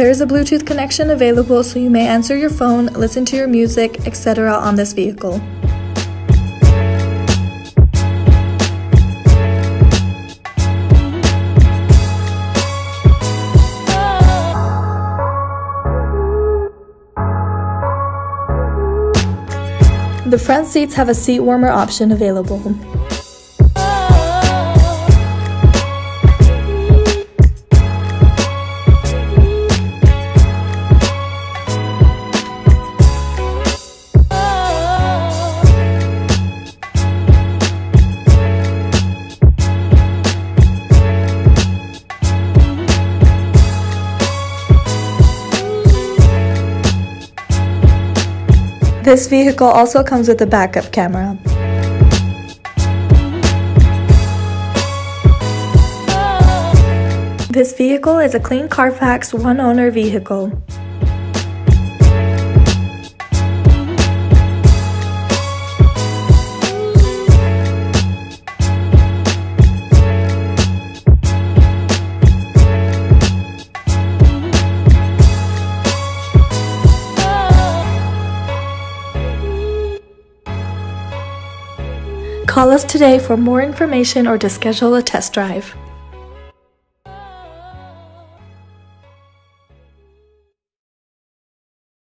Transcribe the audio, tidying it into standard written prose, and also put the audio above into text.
There is a Bluetooth connection available, so you may answer your phone, listen to your music, etc. on this vehicle. The front seats have a seat warmer option available. This vehicle also comes with a backup camera. This vehicle is a clean Carfax one-owner vehicle. Call us today for more information or to schedule a test drive.